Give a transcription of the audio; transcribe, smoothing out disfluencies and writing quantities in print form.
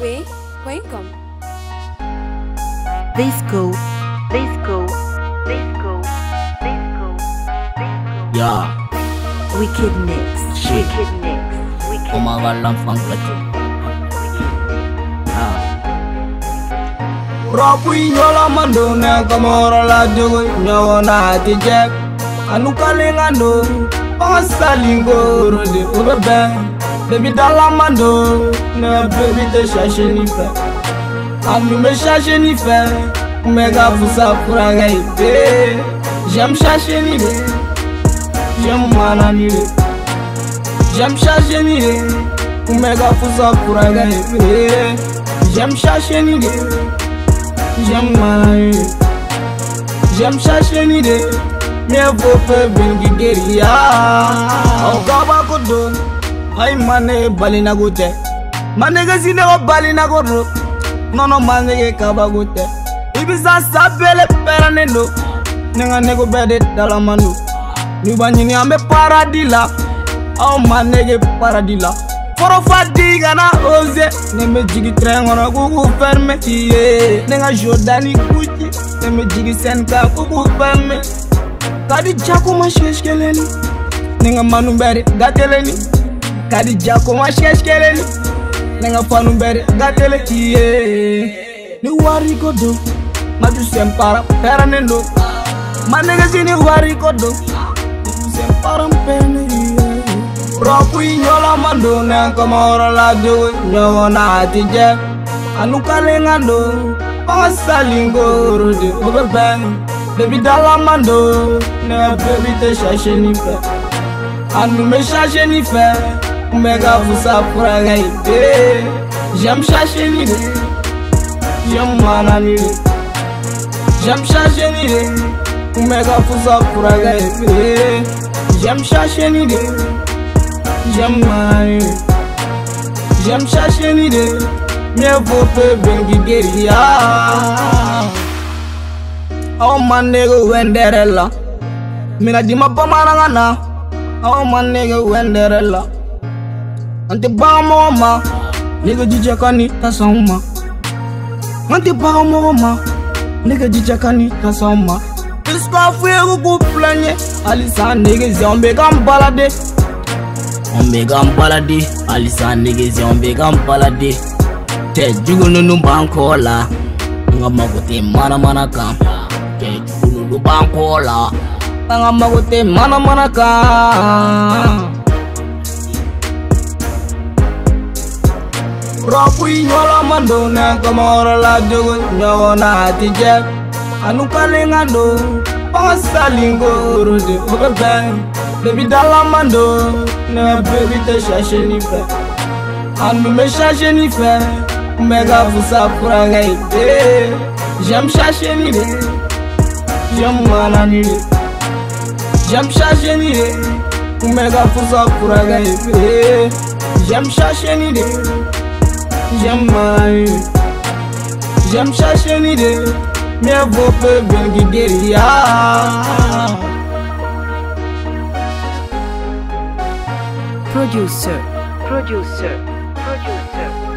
away.com. Disco. Yeah, Wicked Mix. shit. Oh my god, I'm funky. Rapui nyola mando na kamora la dogo nyona tijek anu kalengando pasalingo rode ubebe baby dala mando na baby te shasheni fe anu me shasheni fe mega fusa puraga ibe jam shasheni de jam manani de jam shasheni de mega fusa puraga ibe jam shasheni de J'aime chercher une idée, mais faut faire bien guérir. Oh, Kabakodo, ay mane balina gote, mane gazine o balina gorro, non mane Kabagote. Ibiza sabele peranendo, nenga nego bede dalamanu. Ni banyini ambe paradila, oh mane paradila. Foro fadiga na oze, ne me jigi trengona kuku ferme iye, nenga Jordani kuchi, ne me jigi senka kuku ferme. Kadi jako masheshkeleni, nenga manumbere gateleni. Kadi jako masheshkeleni, nenga fanumbere gatele iye. Ni wari kodo, madu sempara peranendo. Manega sini wari kodo, sempara pene iye. Rapui nyola mando na kamora la dogo nyona tije anu kalengando pasalingo rode ubebe baby dala mando na baby te shasheni fe anu me shasheni fe mega fusa puraga ide jam shasheni de jam manani de jam shasheni de mega fusa puraga ide jam shasheni de J'aime chercher une idée, mais faut faire bien guérir. Oh man nigga wenderella, mina di ma pamarangana. Oh man nigga wenderella, ante ba mama, nigga jijakani tasoma. Ante ba mama, nigga jijakani tasoma. Iska fuego kuplanye, alisa nigga zombe kambalade. Omega balade, Alisa niggas omega balade. Te jugunu bankola, ngamagote mana kam. Te jugunu bankola, ngamagote mana kam. Rapui nyola mando na kamora la dogo nyona tije anu kalengando pasalingo rode ubebe baby dala mando na baby te shasheni fe anu me shasheni fe mega fusa puraga ide j'aime shasheni de j'aime manani de j'aime shasheni de mega fusa puraga ide j'aime shasheni de j'aime manani de j'aime shasheni de mais faut faire bien guérir. Producer. Producer.